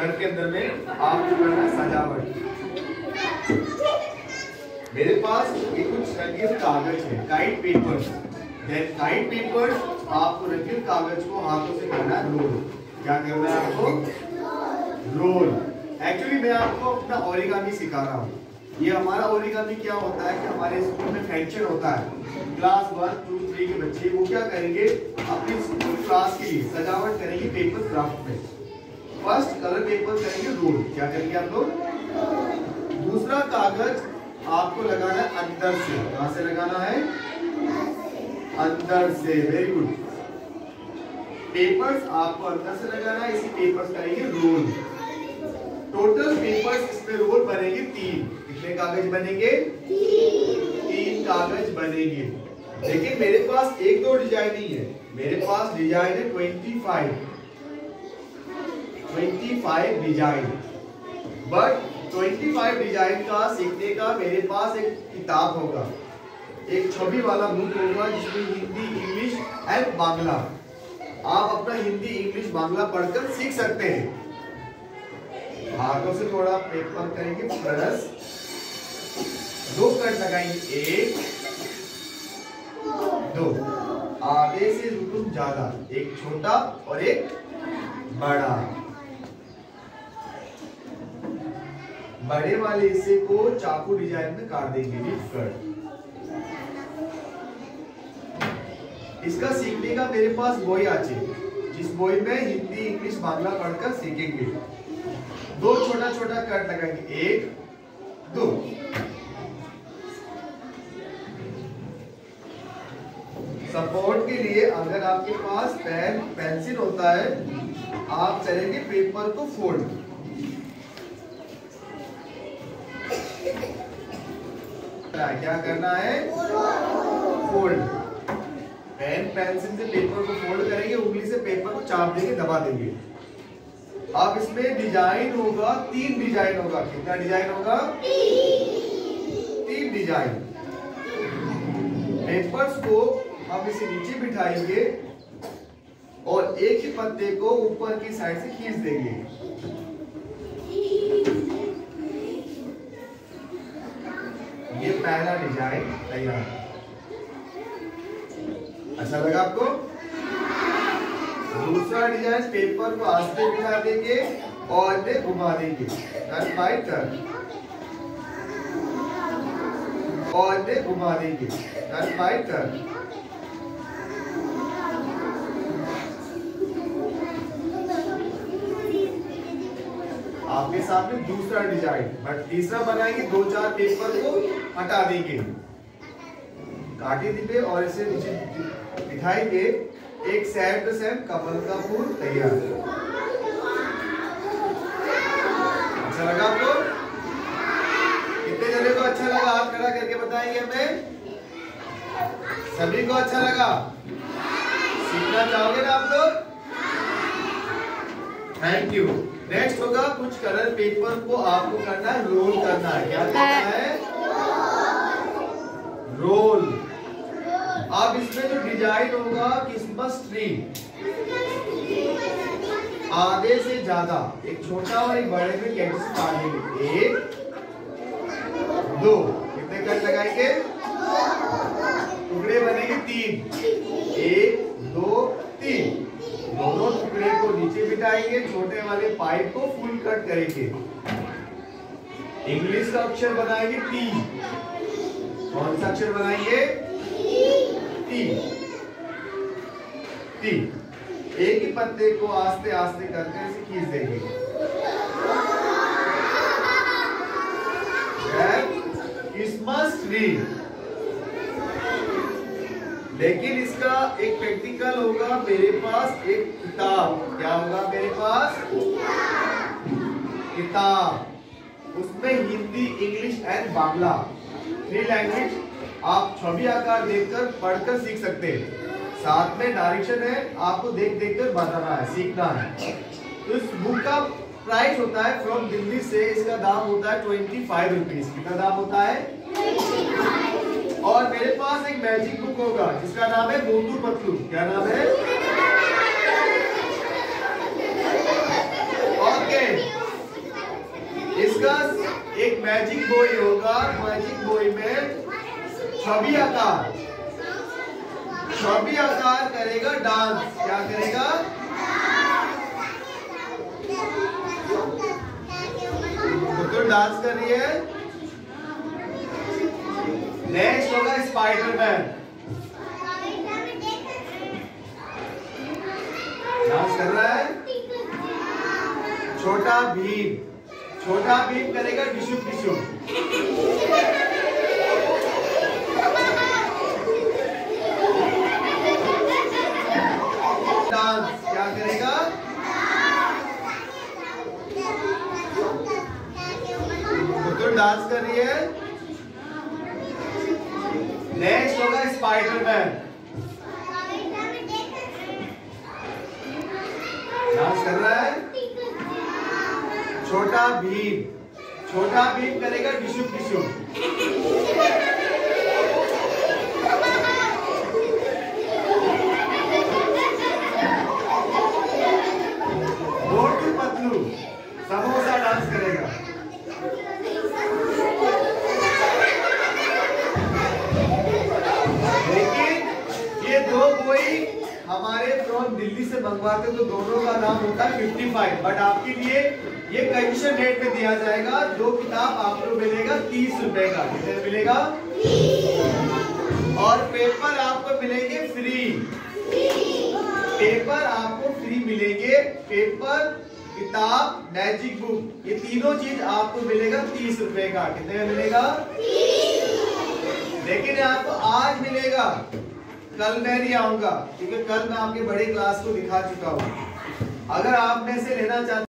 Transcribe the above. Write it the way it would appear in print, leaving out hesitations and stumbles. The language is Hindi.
घर के अंदर में आपको करना है सजावट। मेरे पास ये कुछ रंगीन कागज है, kite papers. Then kite papers आपको रंगीन कागज को हाथों से करना है रोल। क्या करना है आपको? रोल। एक्चुअली मैं आपको अपना ओरिगामी सिखा रहा हूँ। ये हमारा ओरिगामी क्या होता है कि हमारे स्कूल में फंक्शन होता है, क्लास 1, 2, 3 के बच्चे वो क्या करेंगे, अपनी स्कूल क्लास के लिए सजावट करेंगे पेपर क्राफ्ट में। फर्स्ट कलर पेपर करेंगे रोल। क्या करेंगे आप लोग? दूसरा कागज आपको लगाना है अंदर से। कहां से लगाना है? अंदर से। Very good. पेपर्स आपको अंदर से लगाना है, इसी पेपर्स करेंगे रोल। टोटल पेपर्स इसमें रोल बनेंगे 3। कितने कागज बनेंगे? 3 कागज बनेंगे। लेकिन मेरे पास 1-2 डिजाइन नहीं है, मेरे पास डिजाइन है 25 डिजाइन। बट 25 डिजाइन का सीखने का मेरे पास एक किताब होगा, एक छवि वाला बुक होगा जिसमें हिंदी, इंग्लिश एंड बांग्ला। आप अपना हिंदी, इंग्लिश, बांग्ला पढ़कर सीख सकते हैं। हाथों से थोड़ा पेपर करेंगे प्लस, 2 कट लगाएंगे, 1, 2, आधे से रुकुम ज्यादा, एक छोटा और एक बड़ा। बड़े वाले हिस्से को चाकू डिजाइन में काट देंगे, लिफ्ट कट। इसका सीखने का मेरे पास बोई आचे, जिस बोई में हिंदी, इंग्लिश, बांग्ला पढ़कर सीखेंगे। 2 छोटा-छोटा कट लगाएंगे, 1, 2। सपोर्ट के लिए अगर आपके पास पेन, पेंसिल होता है, आप करेंगे पेपर को फोल्ड। क्या करना है? फोल्ड। पेन, पेंसिल से पेपर को फोल्ड करेंगे, उंगली से पेपर को चाप देंगे, दबा देंगे। अब इसमें डिजाइन होगा, 3 डिजाइन होगा। कितना डिजाइन होगा? 3 डिजाइन। पेपर्स को हम इसे नीचे बिठाएंगे और एक ही पत्ते को ऊपर की साइड से खींच देंगे। ये पहला डिजाइन तैयार। अच्छा लगा आपको? दूसरा डिजाइन, पेपर को आस्ते बिठा देंगे और इन्हें घुमा देंगे, टर्न बाय टर्न, और इन्हें घुमा देंगे, टर्न बाय टर्न। आपके सामने दूसरा डिजाइन, बट तीसरा बनाएंगे, 2-4 पेपर को हटा देंगे, काटे दीपे और इसे नीचे बिठाएंगे। एक सेम टू सेम कमल का फूल तैयार। अच्छा लगा आपको? कितने जने को अच्छा लगा? हाथ खड़ा करके बताएंगे हमें। सभी को अच्छा लगा? सीखना चाहोगे ना आप लोग? Thank you. नेक्स्ट होगा कुछ कलर पेपर को आपको करना है, रोल करना है। क्या करना है? रोल। अब इसमें जो डिजाइन होगा क्रिसमस ट्री, आधे से ज्यादा, एक छोटा और एक बड़े में कैसे काटेंगे, 1, 2। कितने कट लगाएंगे? टुकड़े बनेंगे 3, 1, 2, 3। दोनों टुकड़े को नीचे बिठाएंगे, छोटे वाले पाइप को फुल कट करेंगे। इंग्लिश का अक्षर बनाएंगे T। कौन सा अक्षर बनाएंगे? T। एक ही पत्ते को आस्ते आस्ते करके इसे खींच देंगे। Christmas tree. लेकिन इसका एक प्रैक्टिकल होगा, मेरे पास एक किताब। क्या होगा मेरे पास? किताब। उसमें Hindi, English and Bangla 3 language आप छवि आकार देखकर पढ़कर सीख सकते हैं। साथ में डायरेक्शन है, आपको देख देख कर बनाना है, सीखना है। तो इस बुक का प्राइस होता है फ्रॉम दिल्ली से, इसका दाम होता है 25 रुपीज। कितना दाम होता है? 25। और मेरे पास एक मैजिक बुक होगा जिसका नाम है मोटू पतलू। क्या नाम है? ओके। डिस्कस एक मैजिक बॉय होगा। मैजिक बॉय में छवि आकार करेगा डांस। क्या करेगा? तो डांस कर रही है। नेक्स्ट होगा स्पाइडरमैन, डांस कर रहा है। छोटा भीम करेगा डिशुम डिशुम। डांस क्या करेगा? तो डांस कर रही है। नेक्स्ट होगा स्पाइडरमैन, डांस कर रहा है। छोटा भीम करेगा डिशुम डिशुम। मोटू पतलू समोसा डांस करेगा। लेकिन ये दो बॉय हमारे फ्रॉम दिल्ली से मंगवाते तो दोनों का नाम होता है 55। बट आपके लिए ये कमीशन रेट पे दिया जाएगा। दो किताब आपको मिलेगा 30 रुपए का। कितने मिलेगा? और पेपर आपको मिलेंगे फ्री। पेपर आपको फ्री मिलेंगे। पेपर, किताब, मैजिक बुक, ये तीनों चीज आपको मिलेगा 30 रुपए का। कितने मिलेगा? लेकिन आपको आज मिलेगा, कल मैं नहीं आऊंगा, क्योंकि कल मैं आपके बड़े क्लास को दिखा चुका हूं। अगर आप में से लेना चाहते